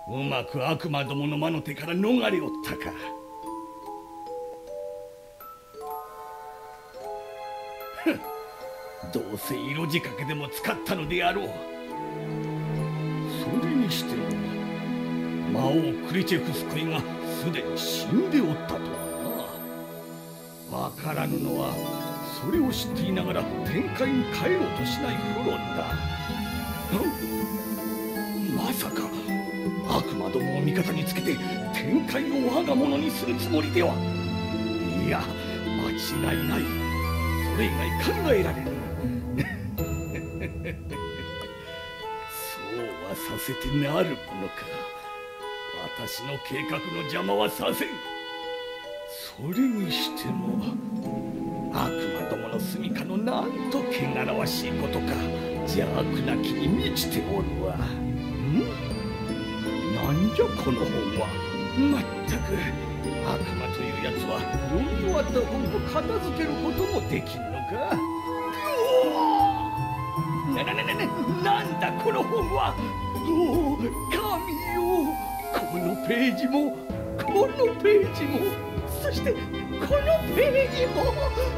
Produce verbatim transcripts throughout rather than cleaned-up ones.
うまく悪魔どもの魔の手から逃れおったか。ふん、どうせ色仕掛けでも使ったのであろう。それにしても魔王クリチェフスコイがすでに死んでおったとはな。わからぬのはそれを知っていながら天界に帰ろうとしないフロンだ。まさか悪魔どもを味方につけて天界を我が物にするつもりでは。いや、間違いない。それ以外考えられぬ。そうはさせてなるものか。私の計画の邪魔はさせん。それにしても悪魔どもの住処のなんと汚らわしいことか。邪悪な気に満ちておるわ。ん？なんじゃこの本は。まったく悪魔というやつは読み終わった本を片付けることもできんのか。ななななななんだこの本は。おお、神よ。このページもこのページもそしてこのページも。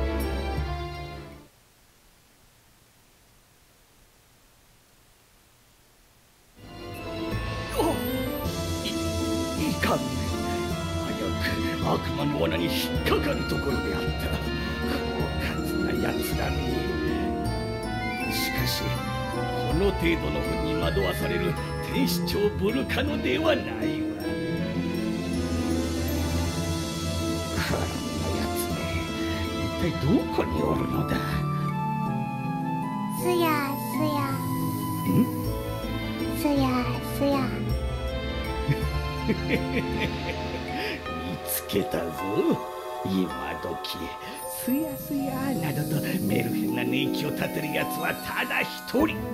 いいかん。危うく悪魔の罠に引っかかるところであった。狡猾なやつらに。しかしこの程度の本に惑わされる天使長ブルカノではないわ。このやつめ、一体どこにおるのだ。 すやすや。 ん？ すやすや。 見つけたぞ。今時すやすやなどとメルヘンな寝息を立てるやつはただ一人。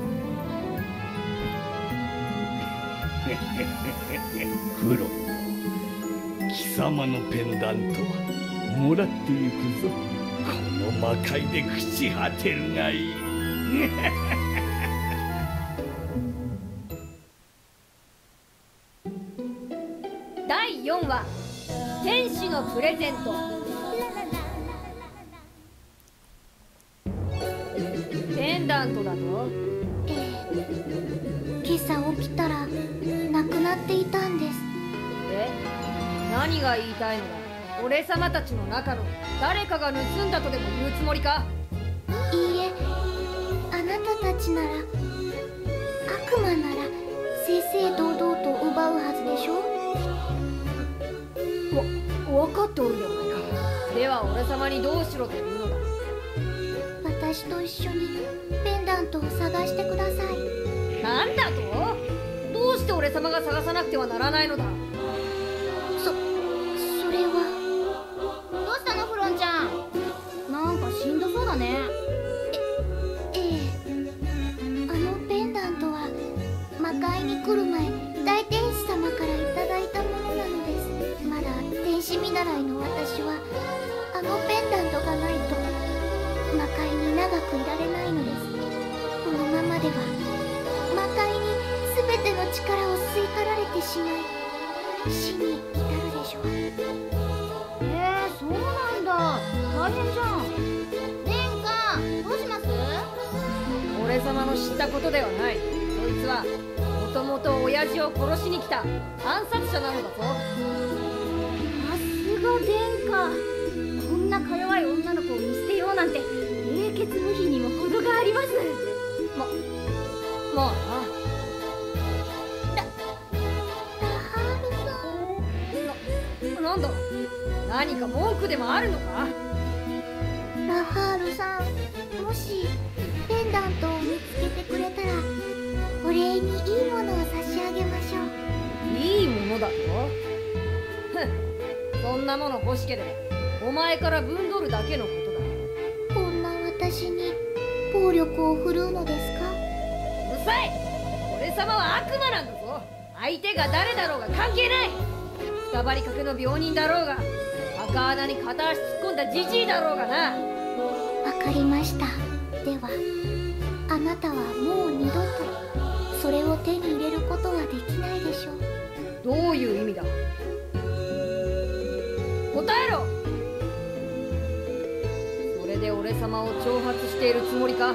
フロン、貴様のペンダントもらってゆくぞ。この魔界で朽ち果てるがいい。 だいよんわ、天使のプレゼント。ペンダントだと。 ええ、今朝起きたらなくなっていたんです。 え、何が言いたいのだ。俺様たちの中の誰かが盗んだとでも言うつもりか。 いいえ、あなたたちなら、悪魔なら正々堂々と奪うはずでしょ。 わ、分かっておるではないか。では俺様にどうしろというのだ。 私と一緒にペンダントを探してください。 なんだと？どうして俺様が探さなくてはならないのだ。 そ、それは。 どうしたのフロンちゃん。なんかしんどそうだね。 え、ええ。あのペンダントは魔界に来る前、大天使様からいただいたものなのです。まだ天使見習いの私はあのペンダントがないと魔界に長くいられないのです。このままでは魔界に全ての力を吸い取られてしまい死に至るでしょう。 えー、そうなんだ。大変じゃん。殿下、どうします？ 俺様の知ったことではない。そいつはもともと親父を殺しに来た暗殺者なのだぞ。 さすが殿下。こんなか弱い女の子を見捨てようなんて冷血無比にも程があります。 ま、まあな。 ラ、ラハールさん。 な、なんだ。何か文句でもあるのか。 ラハールさん、もしペンダントを見つけてくれたらお礼にいいものを差し上げましょう。 いいものだと？ふん、そんなもの欲しければお前から分取るだけのことだ。 こんな私に暴力を振るうのですか？ うるさい。俺様は悪魔なんだぞ。相手が誰だろうが関係ない。くたばりかけの病人だろうが、赤穴に片足突っ込んだじじいだろうがな。 わかりました。ではあなたはもう二度とそれを手に入れることはできないでしょう。 いう意味だ。答えろ。それで俺様を挑発しているつもりか。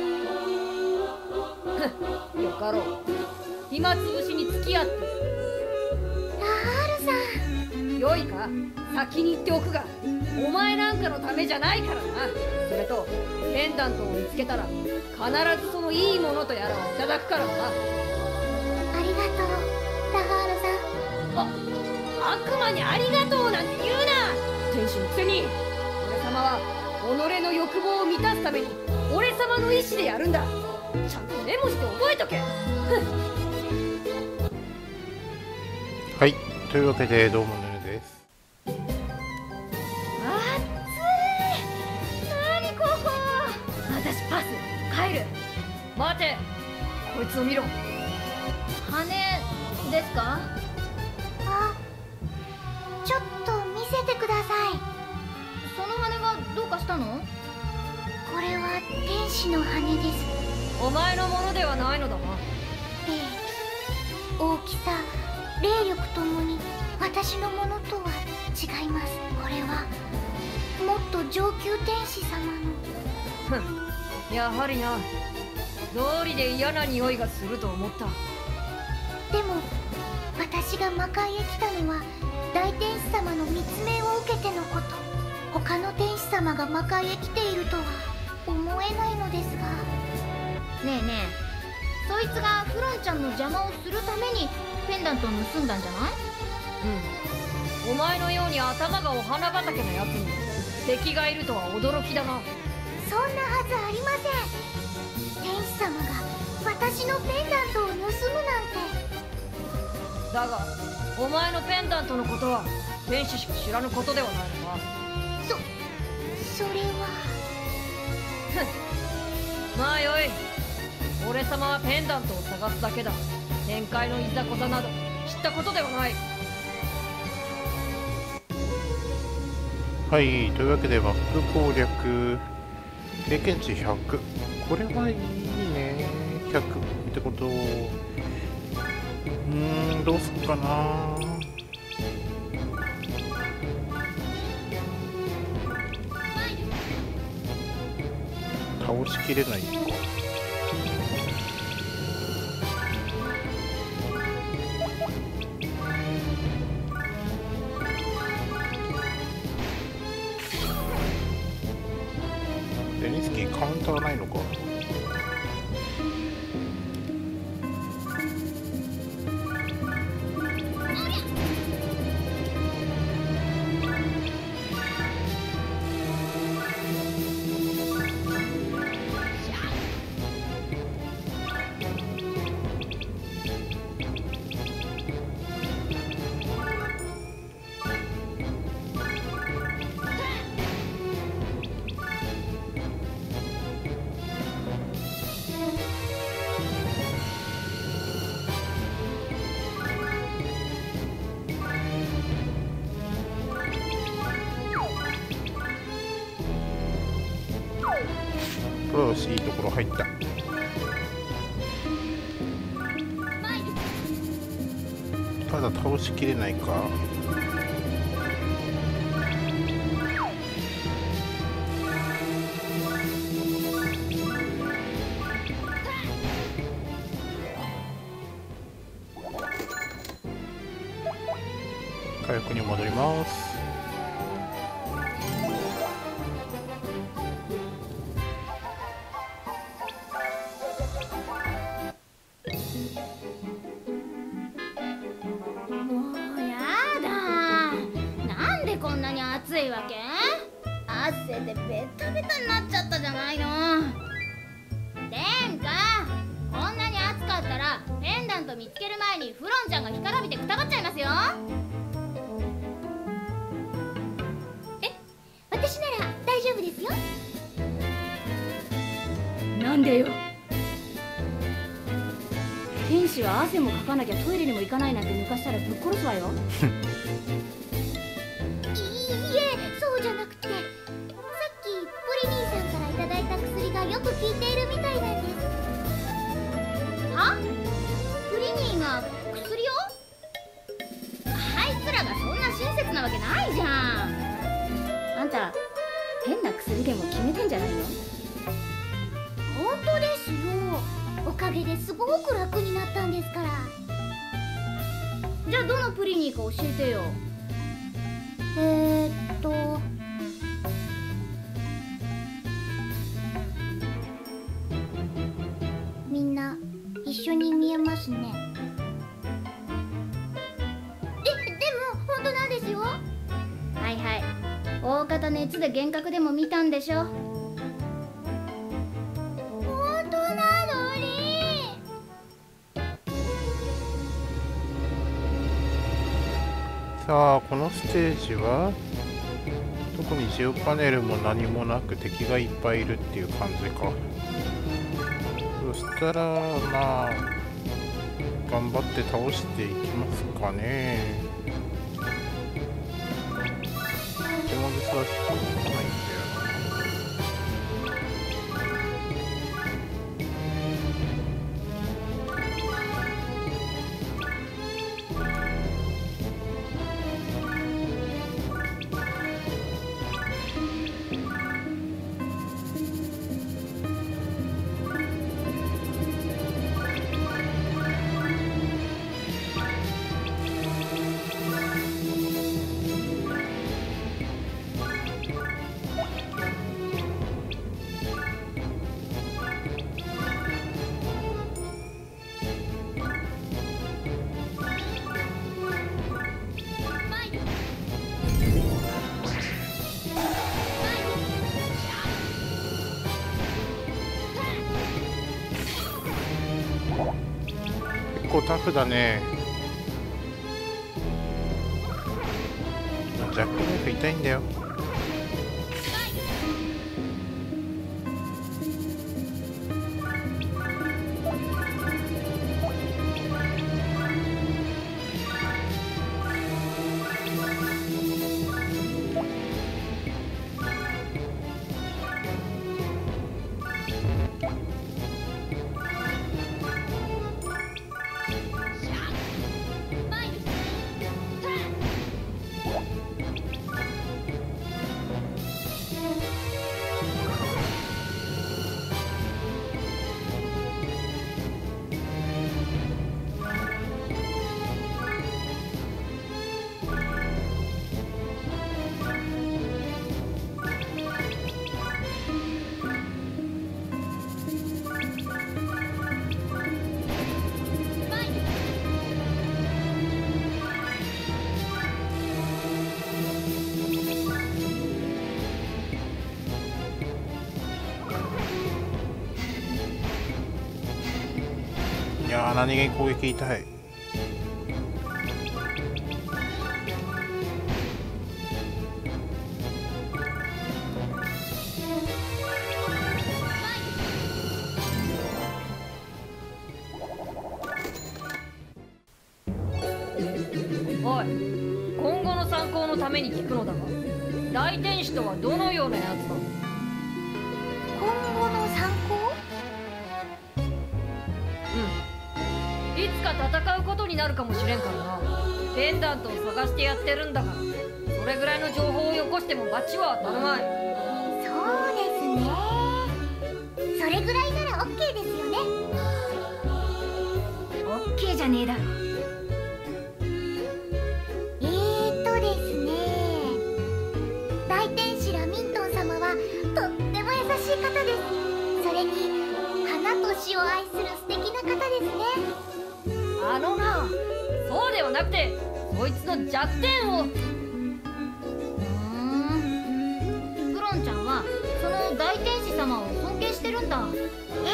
よかろう。暇つぶしに付き合って。 ラハールさん。 よいか、先に言っておくが、お前なんかのためじゃないからな。それとペンダントを見つけたら必ずそのいいものとやらをいただくからな。 ありがとうラハールさん。 あ、悪魔にありがとうなんて言うな。天使のくせに。俺様は己の欲望を満たすために俺様の意志でやるんだ。ちゃんとメモして覚えとけ。 はい、というわけでどうもぬるです。 暑い。何ここ。 私パス。帰る。待て、こいつを見ろ。 羽ですか。 あ、ちょっと見せてください。 その羽がどうかしたの。 これは天使の羽です。 お前のものではないのだな。 ええ、大きさ、霊力ともに私のものとは違います。これはもっと上級天使様の。 ふん、やはりな。道理で嫌な匂いがすると思った。 でも私が魔界へ来たのは大天使様の密命を受けてのこと。他の天使様が魔界へ来ているとは思えないのですが。 ねえねえ、そいつがフロンちゃんの邪魔をするためにペンダントを盗んだんじゃない。 うん、お前のように頭がお花畑のやつに敵がいるとは驚きだな。 そんなはずありません。天使様が私のペンダントを盗むなんて。 だがお前のペンダントのことは天使しか知らぬことではないのか。 そそれは。 まあよい。俺様はペンダントを探すだけだ。展開のいざこざなど知ったことではない。 はい、というわけでマップ攻略経験値ひゃく。これはいいね。ひゃくってこと。うーん、どうすっかな。倒しきれないか。デニスキーカウンターないのか。よし、いいところ入った。ただ倒しきれないか。回復に戻ります。 汗でベタベタになっちゃったじゃないの。殿下、こんなに暑かったらペンダント見つける前にフロンちゃんが干からびてくたばっちゃいますよ。 え、私なら大丈夫ですよ。 なんでよ。天使は汗もかかなきゃトイレにも行かないなんて抜かしたらぶっ殺すわよ。 そうじゃなくて、さっきポリニーさんからいただいた薬がよく効いているみたいなんです。 は？プリニーが薬を？ するけも決めてんじゃないの？ 本当ですよ。おかげですごく楽になったんですから。 じゃあどのプリンに行くか教えてよ。 えー、っとみんな一緒に見えますね。で、でも本当なんですよ。 はいはい、大方熱で幻覚でも見たんでしょ。 本当なのに。 さあこのステージは特にジオパネルも何もなく敵がいっぱいいるっていう感じか。そしたらまあ頑張って倒していきますかね。手もずさはちょっとないんだよ結構タフだね。ジャックナイフ痛いんだよ。いやー何気に攻撃痛い。 おい、今後の参考のために聞くのだが、大天使とはどのようなやつだ？ 今後の参考？ うん、いつか戦うことになるかもしれんからな。ペンダントを探してやってるんだから、それぐらいの情報をよこしても罰は当たるまい。 そうですね。それぐらいなら OK ですよね。 OK じゃねえだろ。 えーっとですね、大天使ラミントン様はとっても優しい方です。それに花と詩を愛する素敵な方ですね。 あのな、そうではなくて、そいつの弱点を。 ふーん、クロンちゃんはその大天使様を尊敬してるんだ。 ええ、もちろんです。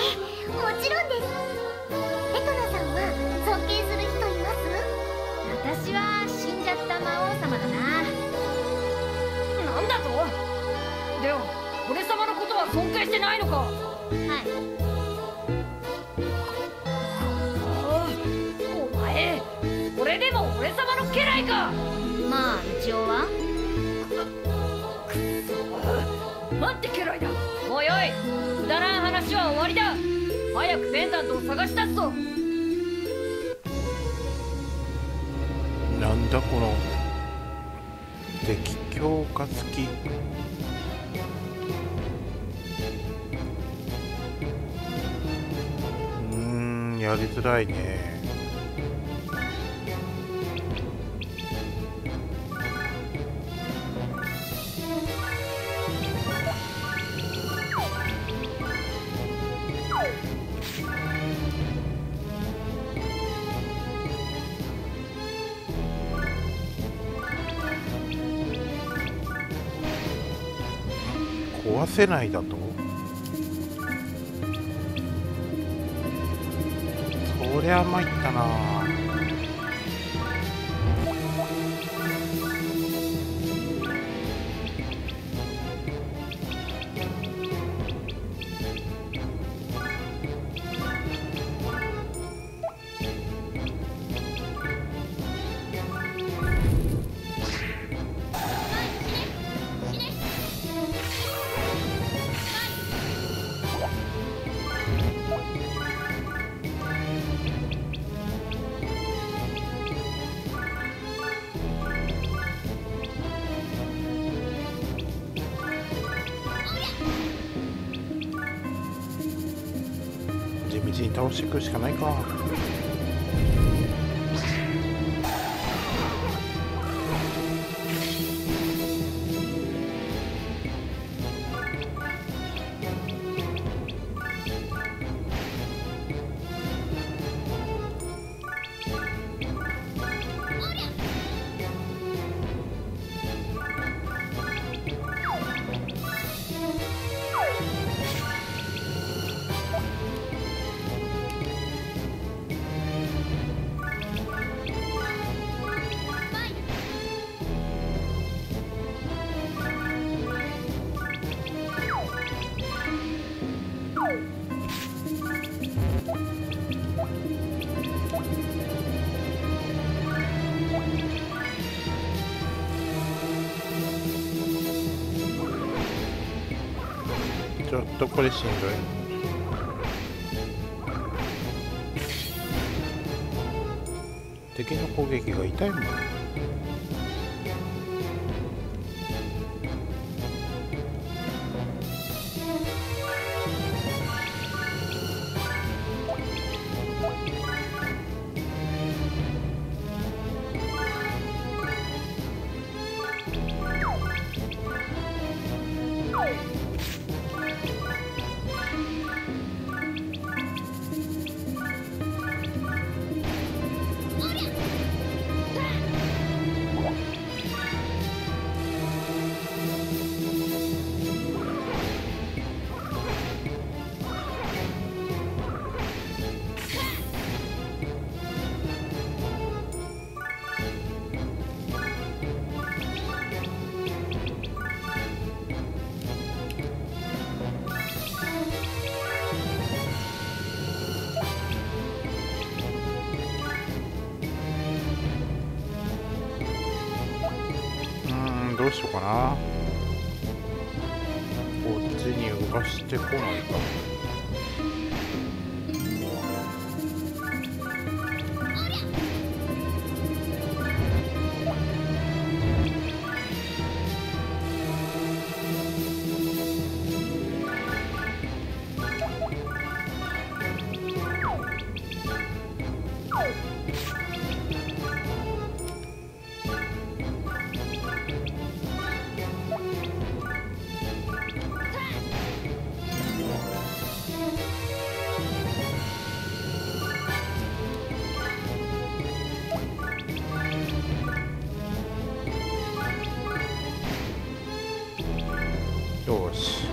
エトナさんは尊敬する人います？ 私は死んじゃった魔王様だな。 なんだと？では俺様のことは尊敬してないのか？ はい。 お前、これでも俺様の家来か？ まあ一応は。 なんて家来だ。もうよい、くだらん話は終わりだ。早くペンダントを探し出すぞ。 なんだこの敵強化付き。 やりづらいね。壊せないだと？そりゃ参ったな。地道に倒していくしかないか。ちょっとこれしんどい。敵の攻撃が痛いもん。どうしようかな。こっちに動かしてこないか。よし。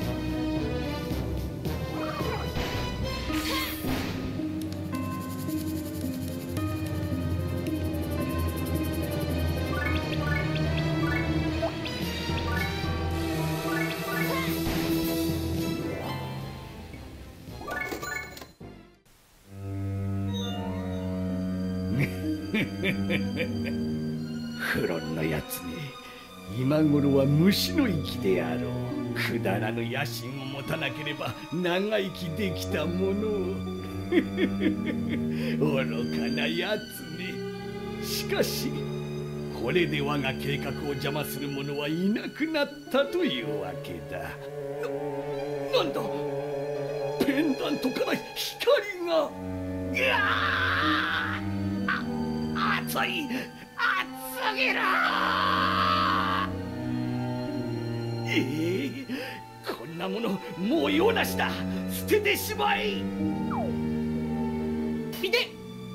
フロンのやつね、今頃は虫の息であろう。くだらぬ野心を持たなければ長生きできたものを。愚かなやつね。しかしこれで我が計画を邪魔する者はいなくなったというわけだ。な、なんだ、ペンダントから光が。 うわあ、熱い、熱すぎる。ええ、こんなものもう用なしだ。捨ててしまえ。見て。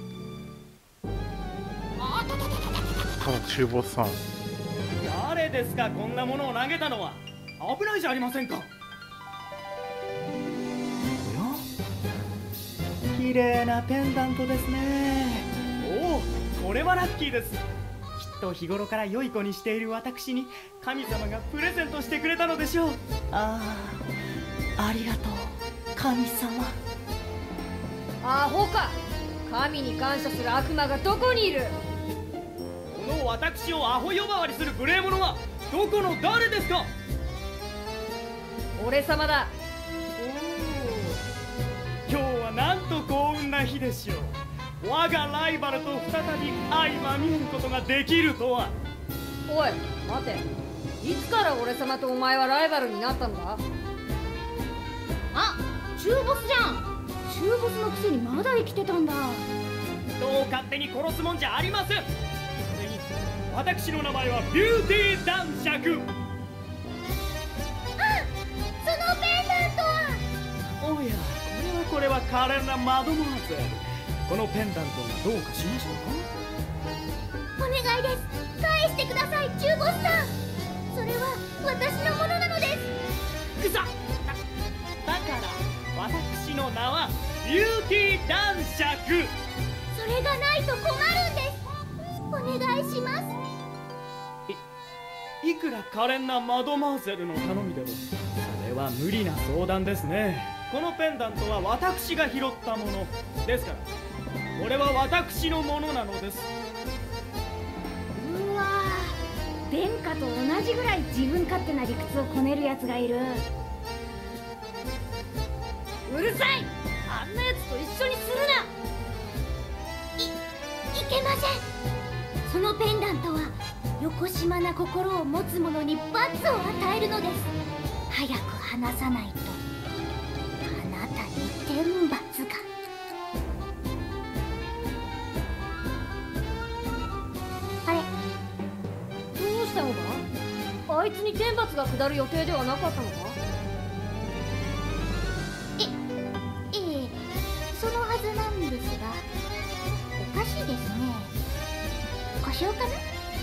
あたたたたたた。 あら、中ボスさん。 誰ですか、こんなものを投げたのは。危ないじゃありませんか。おや、綺麗なペンダントですね。おお、これはラッキーです。きっと日頃から良い子にしている私に神様がプレゼントしてくれたのでしょう。ああ、ありがとう神様。 アホか。神に感謝する悪魔がどこにいる。 この私をアホ呼ばわりする無礼者はどこの誰ですか。 俺様だ。 おお、今日はなんと幸運な日でしょう。我がライバルと再び相まみえることができるとは。 おい待て、いつから俺様とお前はライバルになったんだ。 あ、中ボスじゃん。中ボスのくせにまだ生きてたんだ。 人を勝手に殺すもんじゃありません。それに私の名前はビューティー男爵。 そのペンダントは。 おや、これはこれは華麗なマドモアゼル。このペンダントがどうかしましたか。 お願いです。返してください、中ボスさん。それは私のものなのです。 くさだ、だから私の名はビューティー男爵。 それがないと困るんです。お願いします。 いくら可憐なマドマーゼルの頼みでもそれは無理な相談ですね。このペンダントは私が拾ったものですから、これは私のものなのです。 うわー、殿下と同じぐらい自分勝手な理屈をこねるやつがいる。 うるさい。あんなやつと一緒にするな。 い、いけません。そのペンダントはよこしまな心を持つ者に罰を与えるのです。早く離さないとあなたに天罰が。あれ、 どうしたのだ。あいつに天罰が下る予定ではなかったのか。 え、ええ、そのはずなんですが、おかしいですね。故障かな。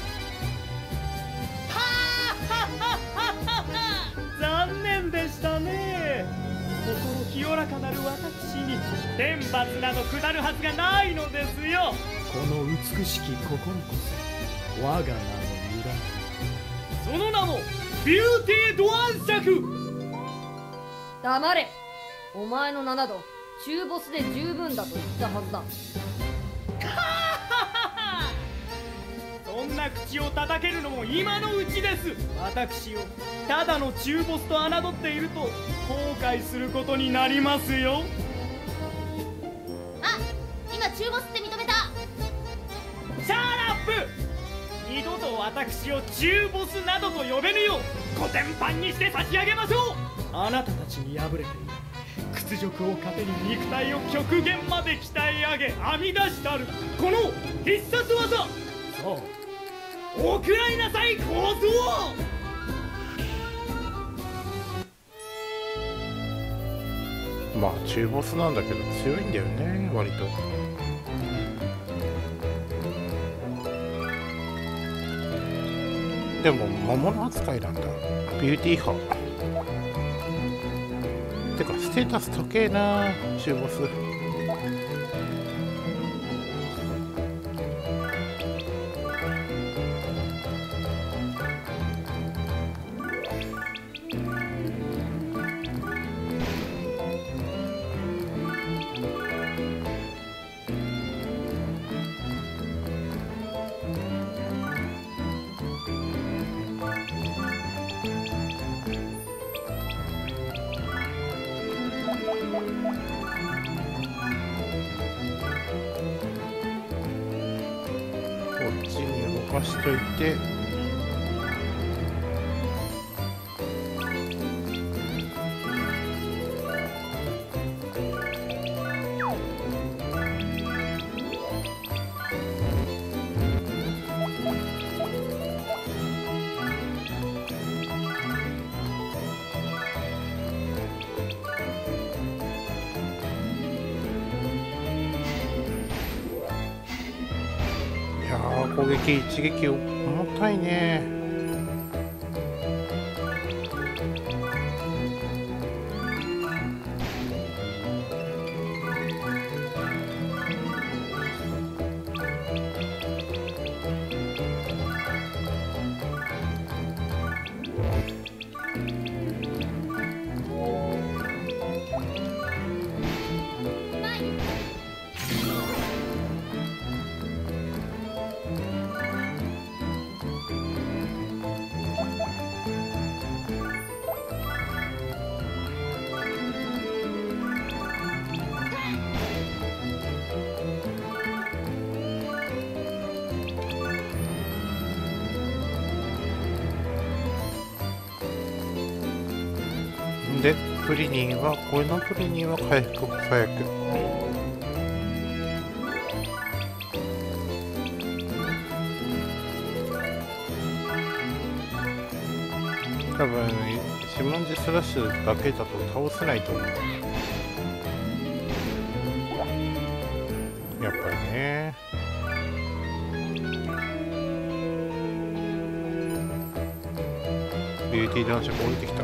残念でしたね。心清らかなる私に天罰など下るはずがないのですよ。この美しき心こそ我が名の由来。その名もビューティードアン爵。 黙れ。お前の名など中ボスで十分だと言ったはずだ。 そんな口を叩けるのも今のうちです。私をただの中ボスと侮っていると後悔することになりますよ。 あ、今中ボスって認めた。 シャーラップ。二度と私を中ボスなどと呼べぬようコテンパンにして差し上げましょう。あなたたちに敗れている屈辱を糧に肉体を極限まで鍛え上げ編み出したるこの必殺技。さあおくらいなさい小僧。 まあ中ボスなんだけど強いんだよね、割と。でも魔物扱いなんだ、ビューティー派。てかステータス高えな中ボス。動かしといて、 攻撃一撃重たいね。で、プリニーは、これのプリニーは回復早く。多分、シモンジスラッシュだけだと倒せないと思う。やっぱりね。ビューティー男爵降りてきた。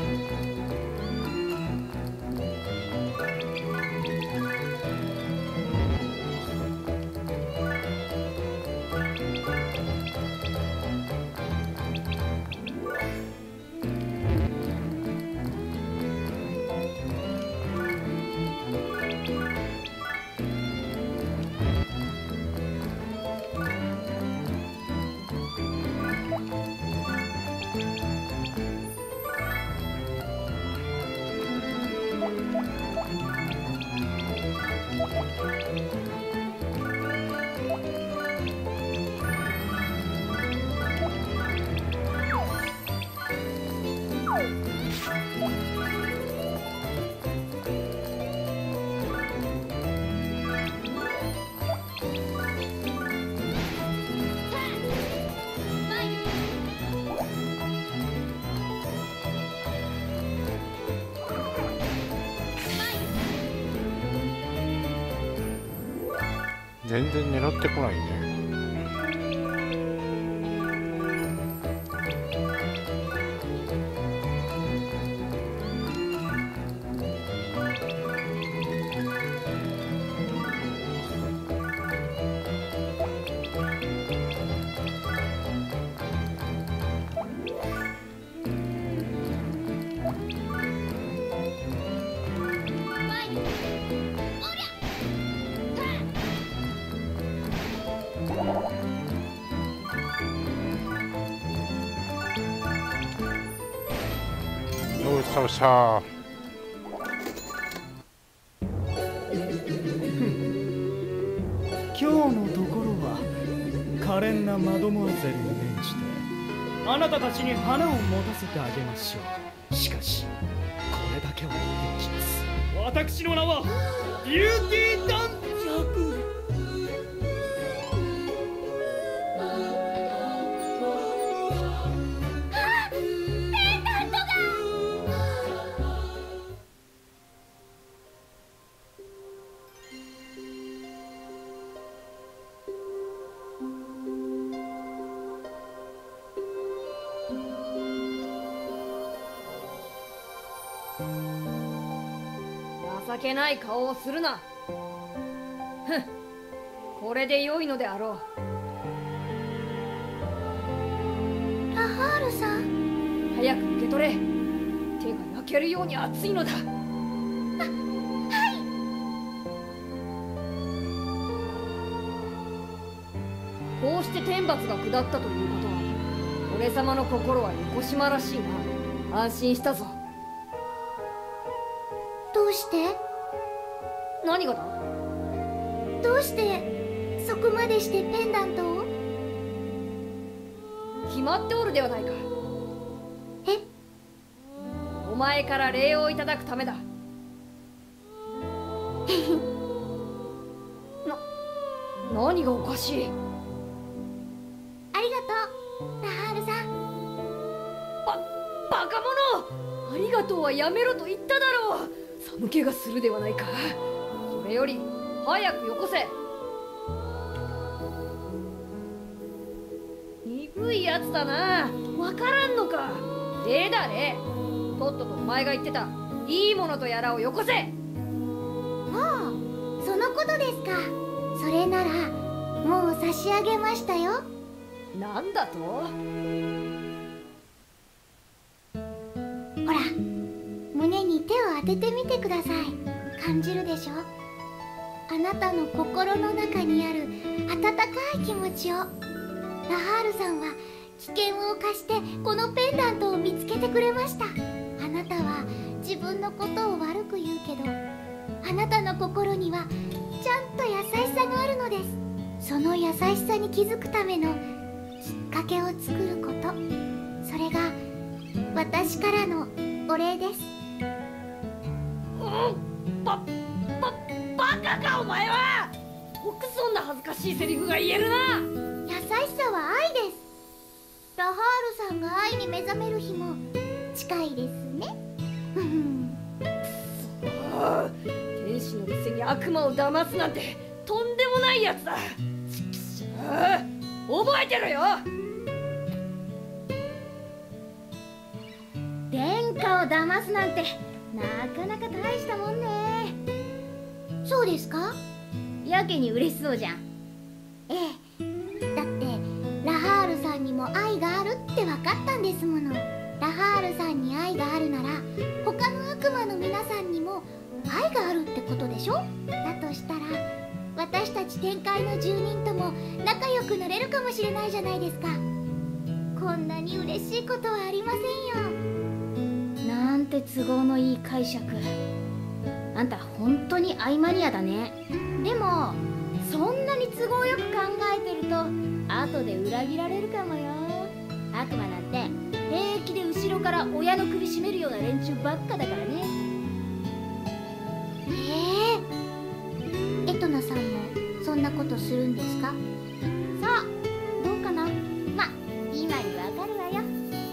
全然狙ってこないね。よっしゃよっしゃ。 今日のところは可憐なマドモアゼルに免じてあなたたちに花を持たせてあげましょう。しかしこれだけは言っておきます。私の名はビューティー男爵。 情けない顔をするな。ふん、これで良いのであろう。ラハールさん、 早く受け取れ。手が焼けるように熱いのだ。 あ、はい。 こうして天罰が下ったということは、俺様の心は横島らしいな。安心したぞ。 どうして？ 何がだ？ どうしてそこまでしてペンダントを？ 決まっておるではないか。 え？ お前から礼をいただくためだ。な、何がおかしい？ ありがとう、ラハールさん。 ば、バカ者！ありがとうはやめろと言っただろう。寒気がするではないか。それより早くよこせ。 渋いやつだな。わからんのか。例だ例。とっととお前が言ってたいいものとやらをよこせ。 ああ、そのことですか。それならもう差し上げましたよ。 なんだと。ほら、胸に手を当ててみてください。感じるでしょ。あなたの心の中にある温かい気持ちを。ラハールさんは危険を冒してこのペンダントを見つけてくれました。あなたは自分のことを悪く言うけど、あなたの心にはちゃんと優しさがあるのです。その優しさに気づくためのきっかけを作ること、それが私からのお礼です。 うん、ば、ば、バカかお前は。よくそんな恥ずかしいセリフが言えるな。 優しさは愛です。ラハールさんが愛に目覚める日も近いですね。 ああ、天使のくせに悪魔を騙すなんてとんでもないやつだ。ちくしょう、覚えてろよ。 殿下を騙すなんてなかなか大したもんね。 そうですか。 やけに嬉しそうじゃん。 ええ、だってラハールさんにも愛があるって分かったんですもの。ラハールさんに愛があるなら他の悪魔の皆さんにも愛があるってことでしょ。だとしたら私たち天界の住人とも仲良くなれるかもしれないじゃないですか。こんなに嬉しいことはありませんよ。 なんて都合のいい解釈。あんた本当に愛マニアだね。でもそんなに都合よく考えてると後で裏切られるかもよ。悪魔なんて平気で後ろから親の首絞めるような連中ばっかだからね。 ええ、エトナさんもそんなことするんですか。 さあどうかな。まあ今にわかるわよ。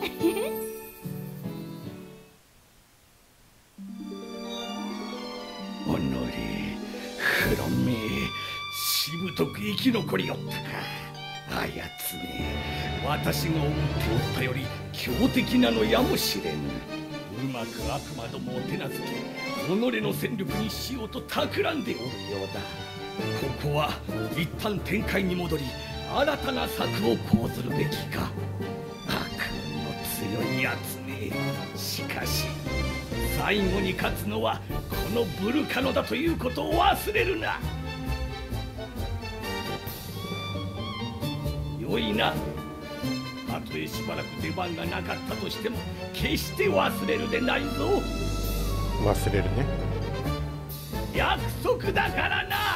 おのれ、フロメ、しぶとく生き残りおったか。あやつめ、私が思っておったより強敵なのやもしれぬ。うまく悪魔どもを手なずけ、己の戦力にしようと企んでおるようだ。ここは一旦天界に戻り、新たな策を講ずるべきか。悪運の強いやつめ。しかし最後に勝つのはこのブルカノだということを忘れるな。よいな。たとえしばらく出番がなかったとしても決して忘れるでないぞ。 忘れるね。 約束だからな。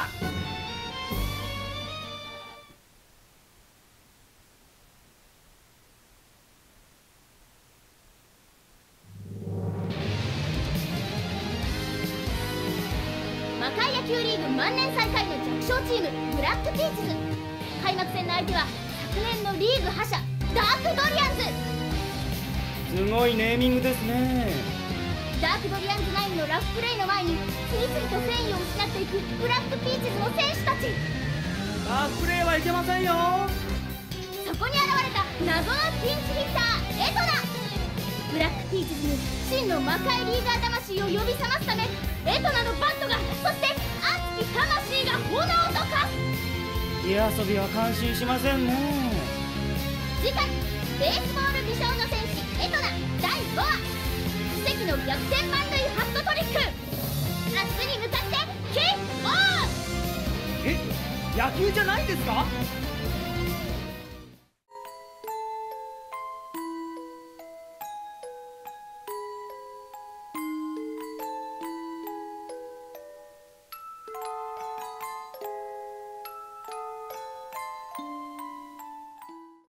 魔界野球リーグ万年最下位の弱小チームブラックピーチズ。開幕戦の相手は昨年のリーグ覇者ダークドリアンズ。 すごいネーミングですね。 ダークドリアンズナインのラフプレイの前に次々と戦意を失っていくブラックピーチズの選手たち。 ラフプレーはいけませんよ。 そこに現れた謎のピンチヒッターエトナ。ブラックピーチズに真の魔界リーガー魂を呼び覚ますため、エトナのバットが、そして熱き魂が炎と化す。 火遊びは感心しませんね。 次回ベースボール美少女戦士エトナだいごわ、奇跡の逆転満塁ハットトリック。明日に向かってキックオフ。 え、野球じゃないんですか？